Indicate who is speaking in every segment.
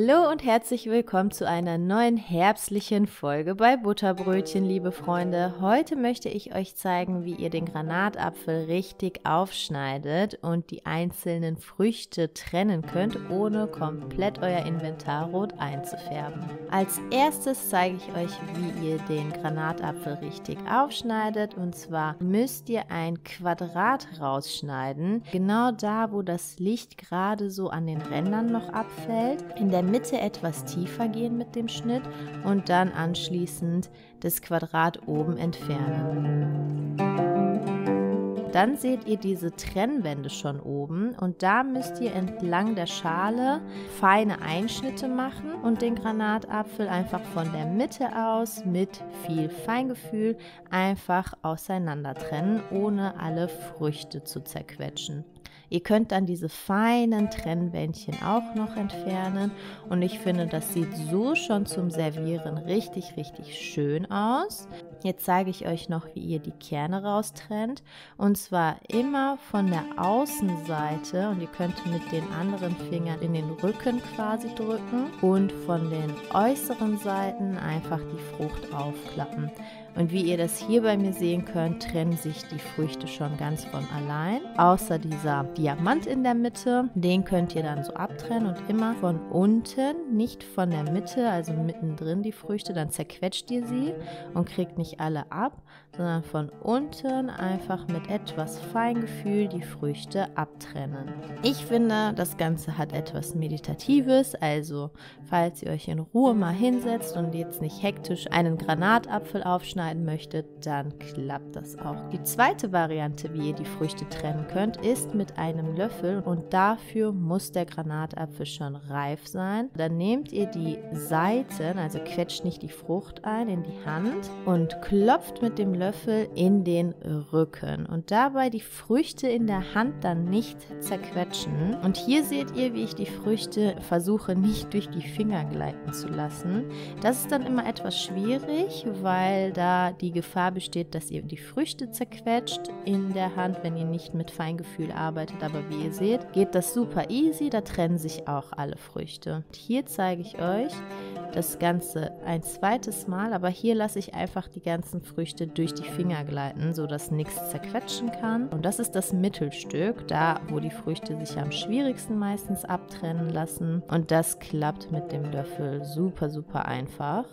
Speaker 1: Hallo und herzlich willkommen zu einer neuen herbstlichen Folge bei Butterbrötchen, liebe Freunde. Heute möchte ich euch zeigen, wie ihr den Granatapfel richtig aufschneidet und die einzelnen Früchte trennen könnt, ohne komplett euer Inventar rot einzufärben. Als erstes zeige ich euch, wie ihr den Granatapfel richtig aufschneidet, und zwar müsst ihr ein Quadrat rausschneiden, genau da, wo das Licht gerade so an den Rändern noch abfällt. In der Mitte etwas tiefer gehen mit dem Schnitt und dann anschließend das Quadrat oben entfernen. Dann seht ihr diese Trennwände schon oben und da müsst ihr entlang der Schale feine Einschnitte machen und den Granatapfel einfach von der Mitte aus mit viel Feingefühl einfach auseinander trennen, ohne alle Früchte zu zerquetschen. Ihr könnt dann diese feinen Trennwändchen auch noch entfernen und ich finde, das sieht so schon zum Servieren richtig, richtig schön aus. Jetzt zeige ich euch noch, wie ihr die Kerne raustrennt, und zwar immer von der Außenseite, und ihr könnt mit den anderen Fingern in den Rücken quasi drücken und von den äußeren Seiten einfach die Frucht aufklappen. Und wie ihr das hier bei mir sehen könnt, trennen sich die Früchte schon ganz von allein, außer dieser Diamant in der Mitte. Den könnt ihr dann so abtrennen und immer von unten, nicht von der Mitte, also mittendrin die Früchte, dann zerquetscht ihr sie und kriegt nicht alle ab, sondern von unten einfach mit etwas Feingefühl die Früchte abtrennen. Ich finde, das Ganze hat etwas Meditatives, also falls ihr euch in Ruhe mal hinsetzt und jetzt nicht hektisch einen Granatapfel aufschneiden möchtet, dann klappt das auch. Die zweite Variante, wie ihr die Früchte trennen könnt, ist mit einem Löffel, und dafür muss der Granatapfel schon reif sein. Dann nehmt ihr die Seiten, also quetscht nicht die Frucht ein, in die Hand und klopft mit dem Löffel in den Rücken und dabei die Früchte in der Hand dann nicht zerquetschen. Und hier seht ihr, wie ich die Früchte versuche, nicht durch die Finger gleiten zu lassen. Das ist dann immer etwas schwierig, weil da die Gefahr besteht, dass ihr die Früchte zerquetscht in der Hand, wenn ihr nicht mit Feingefühl arbeitet. Aber wie ihr seht, geht das super easy, da trennen sich auch alle Früchte. Und hier zeige ich euch das Ganze ein zweites Mal, aber hier lasse ich einfach die ganzen Früchte durch die Finger gleiten, sodass nichts zerquetschen kann. Und das ist das Mittelstück, da wo die Früchte sich am schwierigsten meistens abtrennen lassen. Und das klappt mit dem Löffel super, super einfach.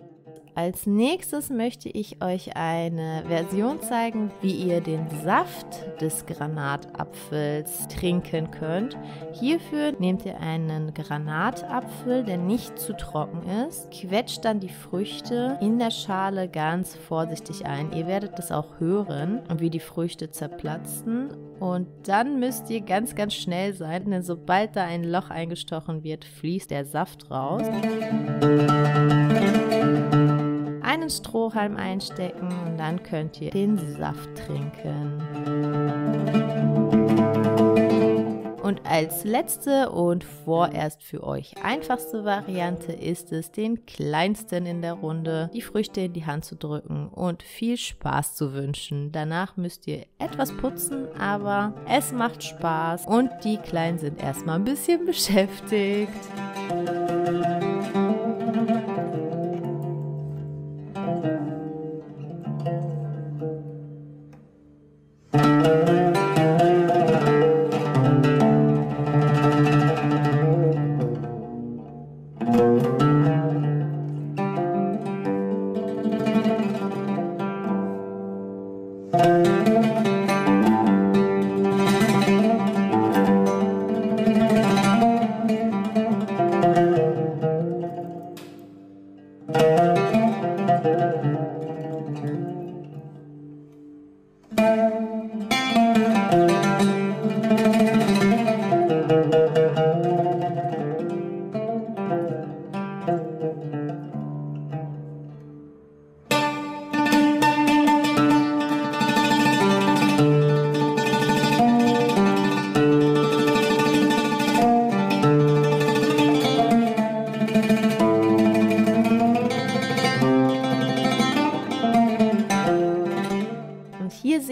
Speaker 1: Als nächstes möchte ich euch eine Version zeigen, wie ihr den Saft des Granatapfels trinken könnt. Hierfür nehmt ihr einen Granatapfel, der nicht zu trocken ist, quetscht dann die Früchte in der Schale ganz vorsichtig ein. Ihr werdet das auch hören, wie die Früchte zerplatzen. Und dann müsst ihr ganz, ganz schnell sein, denn sobald da ein Loch eingestochen wird, fließt der Saft raus. Einen Strohhalm einstecken und dann könnt ihr den Saft trinken. Und als letzte und vorerst für euch einfachste Variante ist es, den Kleinsten in der Runde die Früchte in die Hand zu drücken und viel Spaß zu wünschen. Danach müsst ihr etwas putzen, aber es macht Spaß und die Kleinen sind erstmal ein bisschen beschäftigt.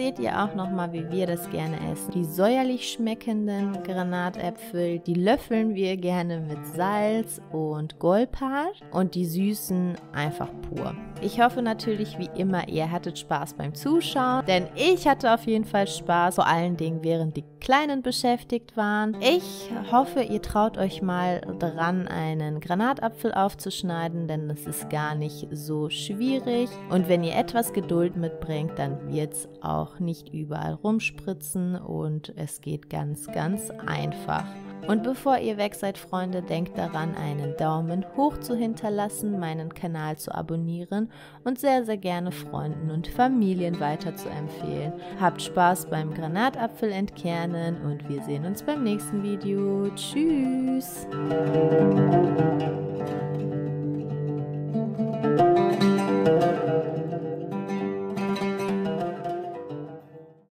Speaker 1: seht ihr auch nochmal, wie wir das gerne essen. Die säuerlich schmeckenden Granatäpfel, die löffeln wir gerne mit Salz und Golpat und die süßen einfach pur. Ich hoffe natürlich wie immer, ihr hattet Spaß beim Zuschauen, denn ich hatte auf jeden Fall Spaß, vor allen Dingen während die Kleinen beschäftigt waren. Ich hoffe, ihr traut euch mal dran, einen Granatapfel aufzuschneiden, denn das ist gar nicht so schwierig. Und wenn ihr etwas Geduld mitbringt, dann wird es auch nicht überall rumspritzen und es geht ganz, ganz einfach. Und bevor ihr weg seid, Freunde, denkt daran, einen Daumen hoch zu hinterlassen, meinen Kanal zu abonnieren und sehr, sehr gerne Freunden und Familien weiter zu empfehlen. Habt Spaß beim Granatapfel entkernen und wir sehen uns beim nächsten Video. Tschüss!